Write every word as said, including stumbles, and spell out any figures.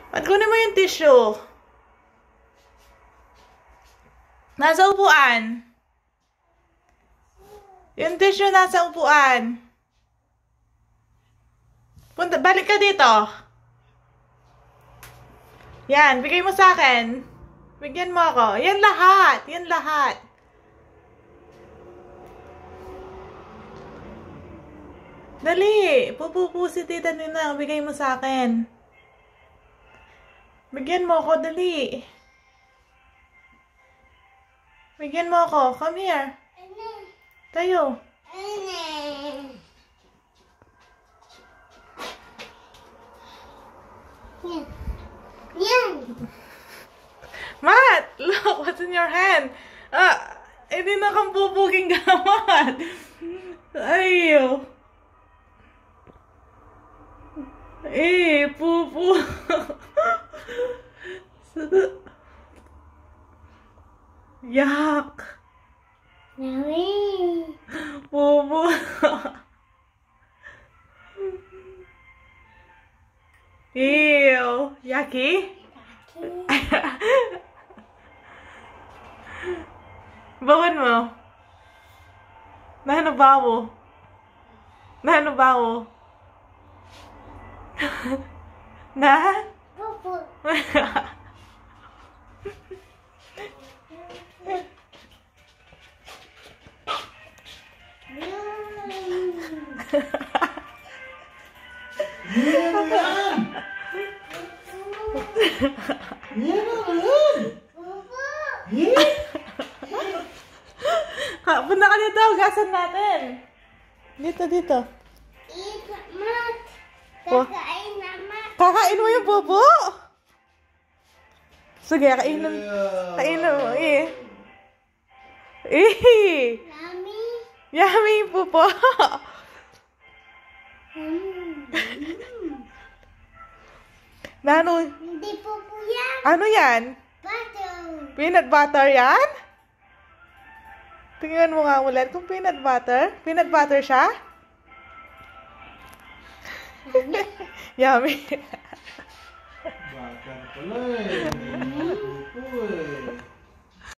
At kunin mo yung tissue. Nasa upuan. Yung tissue nasa upuan. Punta, balik ka dito. Yan, bigay mo sa akin. Bigyan mo ako. Yan lahat. Yan lahat. Dali. Pupupu si Tita Ninang. Bigay mo sa akin. Bigyan mo ako. Dali. Bigyan mo ako. Come here. Tayo. Yan. Matt, look, what's in your hand? Ah, hindi na kang bubuging gamat. Ayaw. Eh, pupu. Yak. Nawi. Pupu. Ew. Yucky? Bawan mo. Nahano ba mo? Nahano ba mo? Na? Pupu. Ha, punta ka dito, gasan natin. Dito, dito. Eat, Mat. Wah. Kakain na, Mat. Kakain mo yung bubo? Sige, kainin. Kainin mo, eh. Eh. Yummy. Yummy yung bubo. Mm. Nano, Hindi pupu yan. ano yan? Butter. Peanut butter yan? Tingnan mo nga ulit kung peanut butter. Peanut butter siya? Yummy. Bakar pala eh. Pupo eh.